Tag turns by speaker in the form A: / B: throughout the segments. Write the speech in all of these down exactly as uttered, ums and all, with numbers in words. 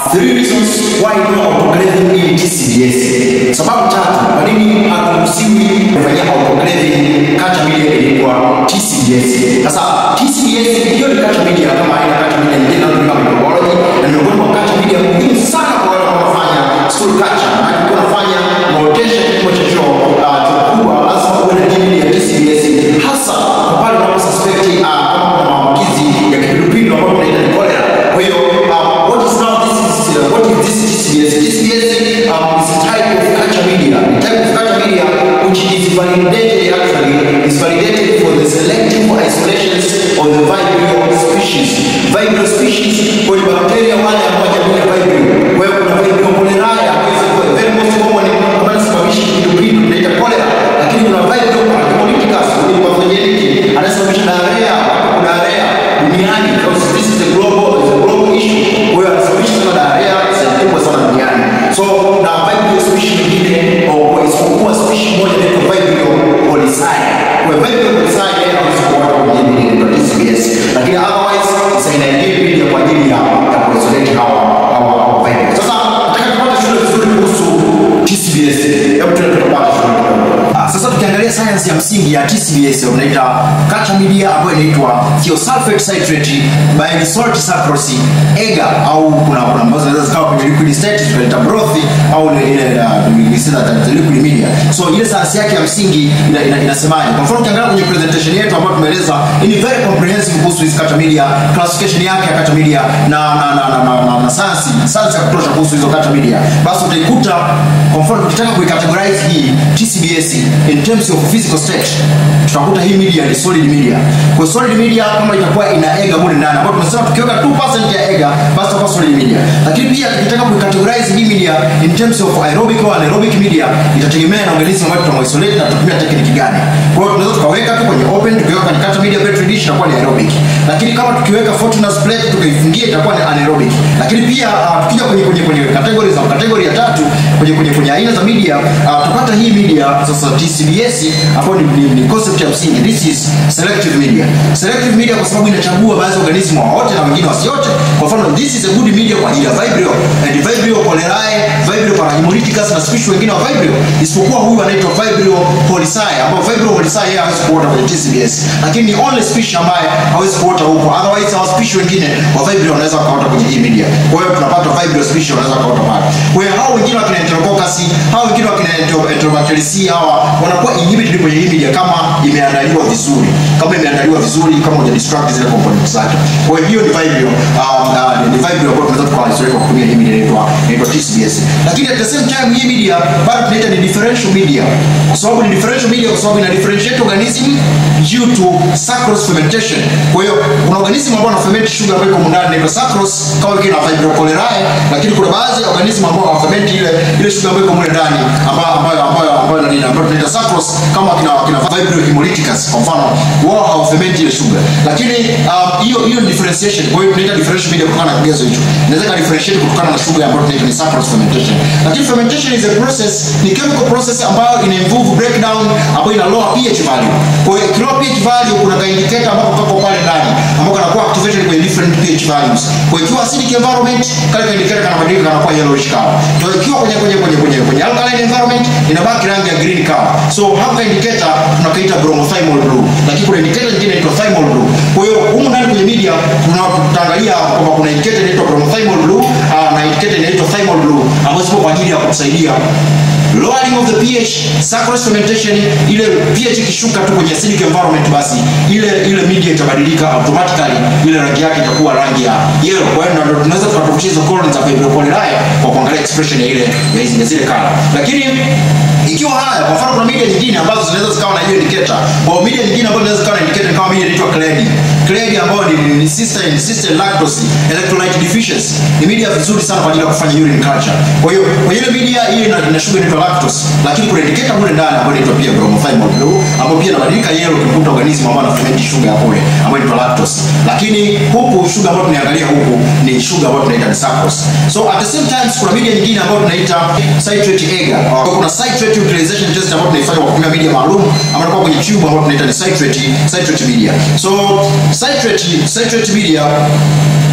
A: three reasons why no autoclaving in T C B S. Sababu tatu kwa nini haturuhusiwi kufanya autoclaving culture media ilikuwa T C B S. Sasa T C B S hiyo ni culture media kama aina culture media nyingine na microbiology, na miongoni mwa culture media muhimu sana kwa wale wanaofanya stool culture na wanafanya rotation kwa chocho kubwa, lazima uwe na media ya T C B S, hasa pale unapo suspect kama kuna maambukizi ya kipindupindu ambayo tunaita cholera. Kwa hiyo what is now this is uh, what is this T C B S? T C B S um, is a type of culture media. The type of culture media which is validated actually is validated for the selective isolations of the Vibrio species. Vibrio species kwa bacteria wale ambao jamii Vibrio. Kwa hiyo kuna Vibrio cholerae ambayo is very most common ambayo inasababisha kipindupindu tunaita cholera, lakini kuna Vibrio parahaemolyticus ni pathogenic anasababisha diarrhea, diarrhea duniani, because this is a global is a global issue. Kwa hiyo anasababisha sana diarrhea kubwa sana duniani. So na Vibrio species nyingine au kwa isipokuwa species moja inaitwa Vibrio hollisae. Kwa Vibrio hollisae yeye anasukuma kwa jini ni T C B S, lakini otherwise ina inhibit kwa ajili ya kuisolate hawa hawa Vibrio. Sasa nataka tupate shule nzuri kuhusu T C B S. Hebu tuende tupate shule. Sasa tukiangalia science ya msingi ya T C B S tunaita culture media ambayo inaitwa Thiosulfate citrate, bile salt sucrose, agar au kuna kuna ambazo zinaweza zikawa kwenye liquid state tunaita broth au ile tulisema that liquid media. So ile science yake ya msingi inasemaje? Kwa mfano ukiangalia kwenye presentation yetu ambayo tumeeleza ni very comprehensive kuhusu hizo culture media, classification yake ya culture media na na na na, na, na, na science science ya kutosha kuhusu hizo culture media. Basi utaikuta kwa mfano tukitaka kuicategorize hii T C B S in terms of physical state, tutakuta hii media ni solid media. Kwa solid media kama itakuwa ina agar mule ndani, ambapo tunasema tukiweka two percent ya agar basi itakuwa solid media. Lakini pia tukitaka kuicategorize hii media in terms of aerobic or anaerobic media, itategemea na organism ambayo tutaisolate na tutumia technique gani. Kwa hiyo tunaweza tukaweka tu kwenye open, tukiweka kwenye culture media petri dish itakuwa ni aerobic. Lakini kama tukiweka Fortuna's plate tukaifungia itakuwa ni anaerobic. Lakini pia uh, tukija kwenye kwenye kwenye categories za category ya tatu kwenye kwenye kwenye aina za media, uh, tupata hii media sasa T C B S hapo ni, ni, ni concept ya msingi. This is selective media. Selective media kwa sababu inachagua baadhi ya organism wote na wengine wasiote. Kwa mfano this is a good media kwa ajili ya Vibrio and Vibrio cholerae, Vibrio parahaemolyticus na species wengine wa Vibrio, isipokuwa huyu anaitwa Vibrio hollisae, ambao Vibrio hollisae yeye hawezi kuota kwenye T C B S, lakini ni only species ambaye hawezi kuota huko. Otherwise our species wengine wa Vibrio wanaweza kuota kwenye hii media. Kwa hiyo tunapata Vibrio species wanaweza kuota pale. Kwa hiyo hao wengine wakina enterococci, hao wengine wakina enterobacteria hawa wanakuwa inhibited kwenye hii media kama imeandaliwa vizuri, kama imeandaliwa vizuri, kama huja distract zile components zake. Kwa hiyo ni Vibrio um, uh, ni Vibrio kwa tunaweza tukaisolate kwa kutumia hii media inaitwa inaitwa T C B S. Lakini at the same time hii media bado tunaita ni differential media. Kwa sababu ni differential media kwa sababu ina differentiate organism due to sucrose fermentation. Kwa hiyo kuna organism ambao wana ferment sugar ambayo iko ndani inaitwa sucrose kama vile na Vibrio cholerae, lakini kuna baadhi ya organism ambao wana ferment ile ile sugar ambayo iko ndani ambayo ambayo ambayo ambayo nini ambayo tunaita sucrose kama kina kina Vibrio hemolyticus kwa mfano, wao hawa ferment ile sugar. Lakini hiyo um, hiyo differentiation, kwa hiyo tunaita differential media kutokana na kigezo hicho. Inaweza ka differentiate kutokana na sugar ambayo tunaita ni sucrose fermentation. Lakini fermentation is a process, ni chemical process ambayo ina involve breakdown ambayo ina lower pH value. Kwa hiyo lower pH value kuna ka indicator ambapo kako pale ndani ambapo kanakuwa activated kwenye different pH values. Kwa hiyo ikiwa acidic environment kale ka indicator kanabadilika kanakuwa yellowish color. Kwa hiyo ikiwa kwenye kwenye kwenye kwenye kwenye alkaline environment inabaki rangi ya green color. So hapa indicator tunakaita Bromthymol blue, lakini kuna indicator nyingine inaitwa Thymol blue. Kwa hiyo huko ndani kwenye media tunaangalia kwamba kuna indicator inaitwa Bromthymol blue uh, na indicator inaitwa Thymol blue ambazo zipo kwa ajili ya kusaidia lowering of the pH, sucrose fermentation. Ile pH ikishuka tu kwenye acidic environment basi ile ile media itabadilika automatically, ile rangi yake itakuwa rangi ya yellow. Kwa hiyo ndio tunaweza tukatofautisha hizo colonies za Vibrio cholerae kwa kuangalia expression ya ile ya hizo zile color. Lakini ikiwa haya kwa mfano kuna media nyingine ambazo zinaweza zikawa na hiyo indicator. Kwa media nyingine ambazo zinaweza zikawa na indicator kama media inaitwa clade. Clade ambayo ni, ni cystine, cystine lactose, electrolyte deficiency. Ni media vizuri sana kwa ajili ya kufanya urine culture. Kwa hiyo kwa ile media ile ina, ina sugar inaitwa lactose, lakini kuna indicator mule ndani ambayo inaitwa pia Bromthymol blue ambayo pia inabadilika yellow ukikuta organism ambao ana ferment sugar hapo ambayo inaitwa lactose. Lakini huku sugar ambayo tunaangalia huku ni sugar ambayo tunaita ni sucrose. So at the same time kuna media nyingine ambayo tunaita citrate agar. Kwa kuna citrate utilization test ambayo tunaifanya kwa kutumia media maalum ambayo kwa kwenye tube ambayo tunaita ni citrate citrate media. So citrate citrate media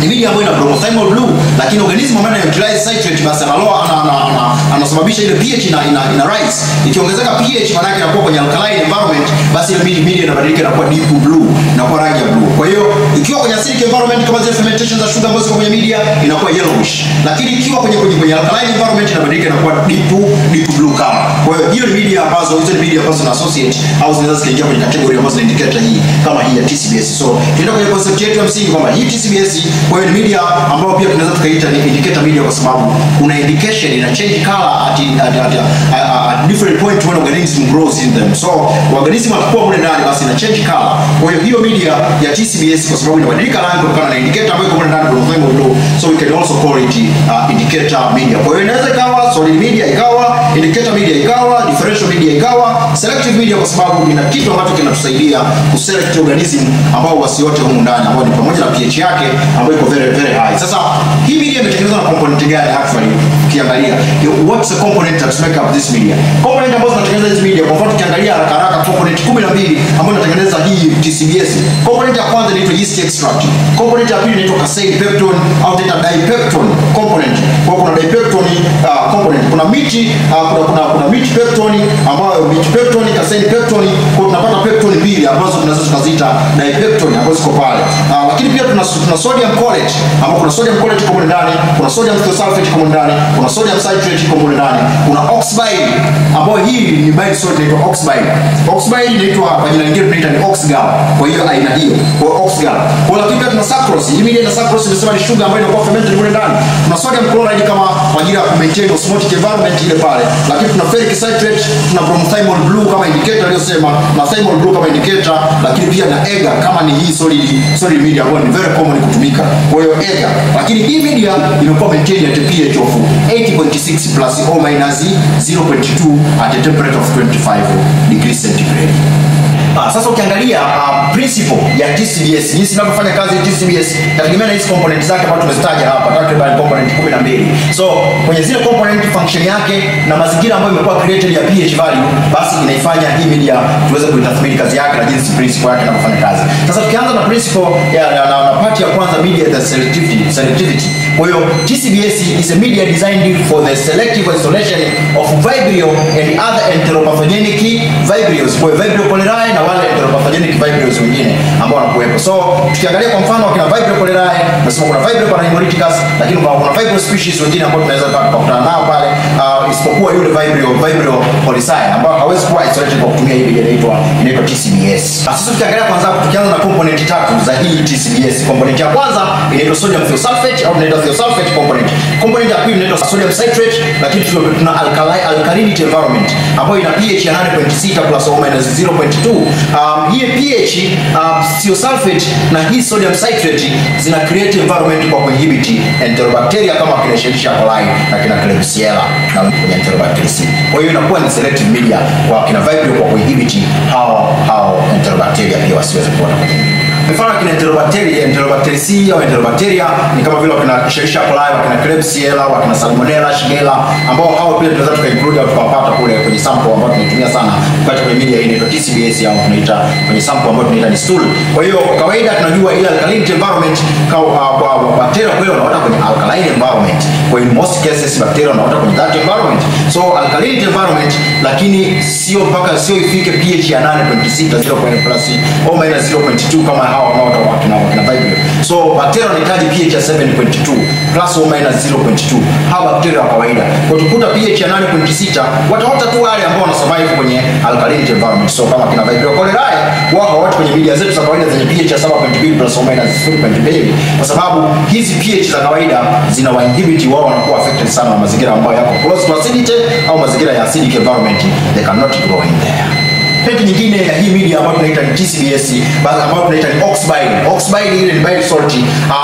A: ni media ambayo ina Bromthymol blue, lakini organism ambayo ina utilize citrate basi analoa anasababisha ile pH ina ina, ina rise. Ikiongezeka pH maana yake inakuwa kwenye alkaline environment, basi ile media inabadilika inakuwa deep blue, inakuwa rangi ya blue. Kwa hiyo ikiwa kwenye acidic environment kama zile fermentation za sugar ambazo ziko kwenye media inakuwa yellowish, lakini ikiwa kwenye kwenye, kwenye alkaline environment inabadilika inakuwa deep deep blue color. Kwa hiyo hiyo ni media ambazo hizo ni media ambazo na associate au zinaweza kuingia kwenye category ambazo zina indicator hii kama hii ya T C B S. So tunaenda kwenye concept yetu ya msingi kwamba hii T C B S kwa hiyo ni media ambayo pia tunaweza tukaita ni indicator media kwa sababu kuna indication ina change color at, at, at, at, at different point when organism grows in them. So organism anakuwa mule ndani basi ina change color. Kwa hiyo hiyo media ya T C B S kwa sababu inabadilika rangi kutokana na indicator ambayo iko mule ndani Bromthymol blue, so we can also call it uh, indicator media. Kwa hiyo inaweza ikawa solid media, ikawa indicator media, ikawa differential media, ikawa selective media kwa sababu ina kitu ambacho kinatusaidia kuselect organism ambao wasiote humu ndani ambao ni pamoja na pH yake ambayo iko very very high. Sasa hii media imetengenezwa na component gani actually? Ukiangalia what's the component that make up this media? Component ambazo zinatengeneza hizi media, kwa mfano ukiangalia haraka haraka component kumi na mbili ambazo zinatengeneza hii T C B S. Component ya kwanza inaitwa yeast extract. Component ya pili inaitwa casein peptone au teta dipeptone component. Kwa kuna dipeptone uh, component, kuna meat uh, kuna kuna kuna meat peptone ambayo meat peptone, casein peptone, kwa tunapata peptone mbili ambazo tunaweza tukaziita dipeptone ambazo ziko pale. Uh, lakini pia tuna tuna sodium cholate ambapo kuna sodium cholate kwa ndani, kuna sodium thiosulfate kwa ndani, kuna sodium citrate kwa ndani, kuna oxbile ambayo hii ni bile salt inaitwa oxbile. Oxbile inaitwa kwa jina lingine tunaita ni oxgal. Kwa hiyo aina hiyo, kwa oxgal. Kwa lakini pia tuna sucrose. Hii media na sucrose imesema ni sugar ambayo inakuwa fermented kule ndani. Tuna sodium chloride kama kwa ajili ya maintain osmotic environment ile pale. Lakini tuna ferric citrate, tuna Bromthymol blue kama indicator aliyosema, na Thymol blue kama indicator, lakini pia na Agar kama ni hii solid solid media ambayo ni very common kutumika. Kwa hiyo Agar. Lakini hii media imekuwa maintained at a pH of eight point six plus or minus zero point two at a temperature of twenty-five degrees centigrade. Ah, sasa ukiangalia uh, principle ya T C B S, jinsi inavyofanya kazi ya T C B S, inategemea na hizo components zake ambazo tumezitaja hapa, takriban component kumi na mbili. So kwenye zile component function yake na mazingira ambayo imekuwa created ya pH value, basi inaifanya hii media tuweze kuitathmini kazi yake na jinsi principle yake inavyofanya kazi. Sasa tukianza na principle ya na, na, na part ya kwanza, media the selectivity, selectivity. Kwa hiyo T C B S is a media designed for the selective isolation of Vibrio and other enteropathogenic Vibrios. Kwa Vibrio cholerae na wale enteropathogenic Vibrios wengine ambao wanakuwepo. So tukiangalia kwa mfano kuna Vibrio cholerae, nasema kuna Vibrio parahaemolyticus, lakini kuna Vibrio species wengine ambao tunaweza kukutana nao pale, uh, isipokuwa yule Vibrio Vibrio hollisae ambao hawezi kuwa isolated kwa kutumia hii media inaitwa inaitwa T C B S. Sasa tukiangalia kwanza tukianza na component tatu za hii T C B S. Component ya kwanza inaitwa sodium thiosulfate au inaitwa thiosulfate component. Component ya pili inaitwa sodium citrate, lakini tuna alkali alkalinity environment ambayo ina pH ya nane point sita plus or minus zero point two. Um, hii pH uh, thiosulfate na hii sodium citrate zina create environment kwa kuinhibit enterobacteria kama kina Escherichia coli na kina Klebsiella na kwenye Enterobacteria. Kwa hiyo inakuwa ni selective media kwa kina Vibrio kwa kuinhibit hao hao Enterobacteria pia wasiweze kuona kwenye mfano kina Enterobacteria, Enterobacteria au Enterobacteria ni kama vile kina Escherichia coli, kina Klebsiella, kina Salmonella, Shigella ambao hao pia tunaweza tukainclude au tukapata kule kwenye sample ambayo tunatumia sana kupata kwenye media hii inaitwa T C B S au tunaita kwenye sample ambayo tunaita ni stool. Kwa hiyo kawaida tunajua ile alkalinity environment kwa uh, bacteria kwa hiyo wanaota kwenye alkaline environment. Kwa hiyo in most cases bacteria wanaota kwenye that environment. So alkalinity environment, lakini sio mpaka sio ifike pH ya nane point sita zero plus or minus zero point two kama hao wanaota wakina wakina Vibrio. So bacteria wanahitaji pH ya seven point two plus or minus zero point two. Hao bacteria wa kawaida. Kwa tukuta pH ya nane point sita wataota tu wale ambao wana survive kwenye alkalinity environment. So kama kina Vibrio cholerae wao hawati kwenye media zetu za kawaida zenye pH ya seven point two plus or minus zero point two, kwa sababu hizi pH za kawaida zina inhibit wao wanakuwa affected sana na mazingira ambayo yako close to acidity au mazingira ya acidic environment, they cannot grow in there. Peki nyingine ya hii media ambayo tunaita ni T C B S, bali ambayo tunaita ni oxbile. Oxbile ile ni bile salt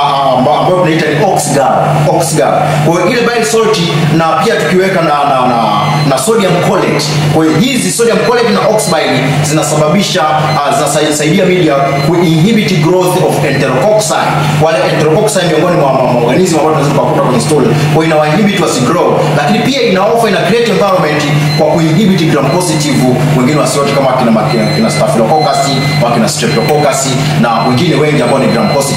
A: ambayo tunaita ni oxgal, oxgal. Kwa hiyo ile bile salt na pia tukiweka na na na, na sodium cholate. Kwa hiyo hizi sodium cholate na oxbile zinasababisha uh, zinasaidia media ku inhibit growth of enterococci. Wale enterococci miongoni mwa organism ambao tunaweza kukuta kwenye stool. Kwa hiyo ina inhibit wasi grow, lakini pia ina offer ina create environment kwa kuinhibit gram positive wengine wasiote kama kina kina staphylococcus, wakina streptococcus na wengine wengi ambao ni gram positive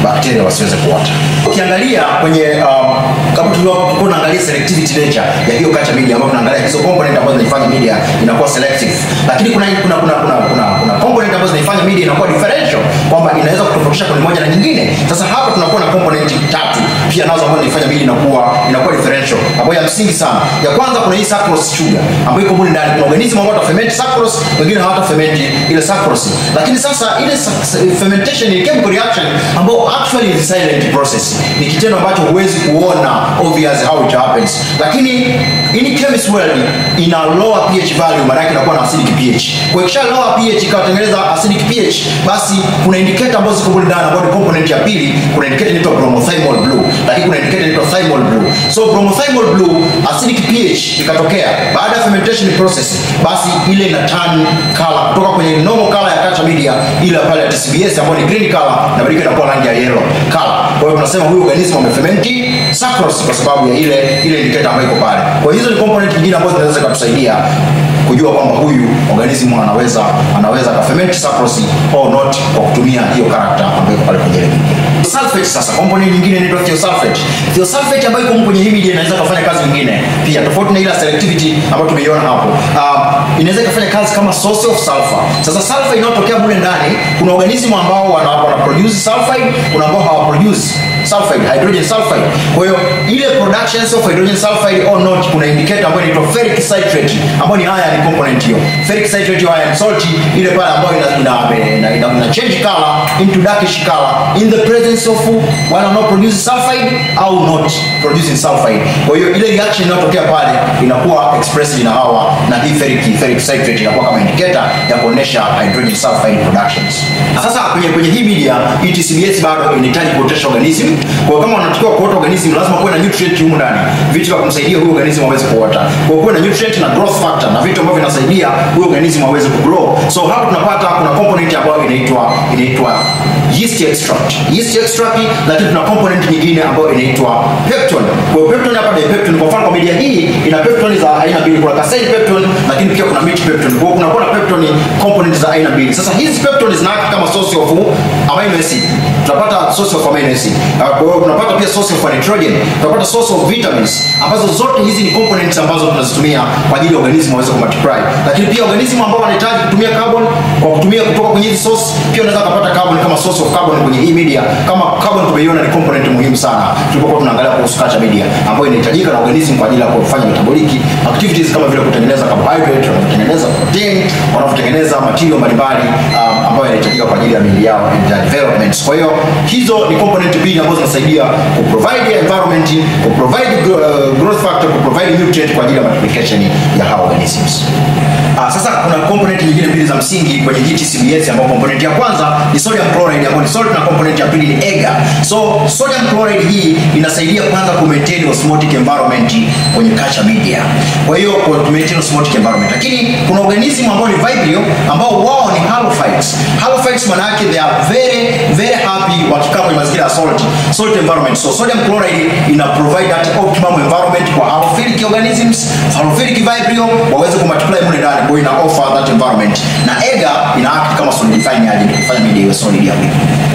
A: bakteria wasiweze kuota. Ukiangalia kwenye um, kama tulikuwa tunaangalia selectivity nature ya hiyo culture media ambapo tunaangalia hizo component ambazo zinafanya media inakuwa selective. Lakini kuna kuna kuna kuna kuna, kuna component ambazo zinafanya media inakuwa differential, kwamba inaweza kutofautisha kwa moja na nyingine. Sasa hapa tunakuwa na component tatu pia nazo ambazo zinafanya media inakuwa inakuwa differential. Ambayo ya msingi sana. Ya kwanza kuna hii sucrose sugar ambayo iko mule ndani. Kuna organism ambao wataferment sucrose, wengine hawataferment ile sucrose. Lakini sasa ile fermentation ni chemical reaction ambayo actually is a silent process. Ni kitendo ambacho huwezi kuona obvious how it happens. Lakini in chemistry world ina lower pH value, maana yake inakuwa na acidic pH. Kwa hiyo kisha lower pH ikatengeneza acidic pH, basi kuna indicator ambazo ziko mule ndani ambayo component ya pili, kuna indicator inaitwa Bromthymol blue, lakini kuna indicator inaitwa Thymol blue. So Bromthymol blue acidic pH ikatokea baada ya fermentation process, basi ile ina turn color kutoka kwenye normal color ya culture media ile pale ya T C B S ambayo ni green color na badilika inakuwa rangi ya yellow color. Kwa hiyo tunasema huyu organism amefermenti sucrose kwa sababu ya ile ile indicator ambayo iko pale. Kwa hiyo hizo ni component nyingine ambazo zinaweza kutusaidia kujua kwamba huyu organism anaweza anaweza kuferment sucrose or not kwa kutumia hiyo character ambayo iko pale kwenye media. Sulfate sasa, component nyingine inaitwa Thiosulfate. Thiosulfate ambayo iko kwenye hii media inaweza kufanya kazi nyingine pia tofauti na ile selectivity ambayo tumeiona hapo. Uh, inaweza kufanya kazi kama source of sulfur. Sasa sulfur inayotokea mule ndani, kuna organism ambao wana, wana produce sulfide, kuna ambao hawa produce sulfide, hydrogen sulfide. Kwa hiyo ile production of hydrogen sulfide or not, kuna indicator ambayo inaitwa ferric citrate ambayo ni iron component hiyo. Ferric citrate or iron salt ile pale ambayo ina ina, ina, ina change color into darkish color in the presence of wala not produce sulfide au not producing sulfide. Kwa hiyo ile reaction inayotokea pale inakuwa expressed na hawa na hii ferric ferric citrate inakuwa kama indicator ya kuonesha hydrogen sulfide productions. Sasa kwenye kwenye hii media hii T C B S bado inahitaji kuotesha organism. Kwa kama unatakiwa kuota organism lazima kuwe na nutrient humu ndani, vitu vya kumsaidia huyu organism aweze kuota. Kwa kuwe na nutrient na growth factor na vitu ambavyo vinasaidia huyu organism aweze kugrow. So hapa tunapata kuna component ambayo inaitwa inaitwa yeast extract. Yeast extract, lakini tuna component nyingine ambayo inaitwa pepton. Kwa hiyo pepton hapa ni pepton. Kwa mfano kwa media hii ina pepton za aina mbili, kuna casein pepton lakini pia kuna milk pepton. Kwa hiyo kuna kuna pepton component za aina mbili. Sasa hizi pepton zinakaa kama source of amino acid. Tunapata source of amino acid. Kwa hiyo tunapata pia source of nitrogen, tunapata source of vitamins, ambazo zote hizi ni components ambazo tunazitumia kwa ajili ya organism waweze kumultiply. Lakini pia organism ambao wanahitaji kutumia carbon kwa kutumia kutoka kwenye hizi source, pia unaweza kupata carbon kama source of carbon kwenye hii media. Kama carbon tumeiona ni component muhimu sana tulipokuwa tunaangalia kuhusu culture media ambayo inahitajika na organism kwa ajili ya kufanya metabolic activities kama vile kutengeneza carbohydrate, kutengeneza protein, wanaotengeneza material mbalimbali um, ambayo yanahitajika kwa ajili ya miili yao and development. Kwa hiyo hizo ni component mbili ambazo zinasaidia ku provide environment, ku provide uh, growth factor, ku provide nutrient kwa ajili ya multiplication ya hao organisms. Ah, sasa kuna component nyingine mbili za msingi kwenye T C B S ambapo component ya kwanza ni sodium chloride ambayo ni salt na component ya pili ni agar. So sodium chloride hii inasaidia kwanza ku maintain osmotic environment kwenye culture media. Kwa hiyo ku maintain osmotic environment. Lakini kuna organism ambao ni vibrio ambao wao ni halophytes. Halophytes maana yake they are very very happy wakikaa kwenye mazingira ya salt salt environment. So sodium chloride ina provide that optimum environment kwa halophilic organisms, halophilic vibrio waweze kumultiply mule ndani, kwa ina offer that environment. Na agar ina act kama solidifying agent kufanya media iwe solid ya wiki.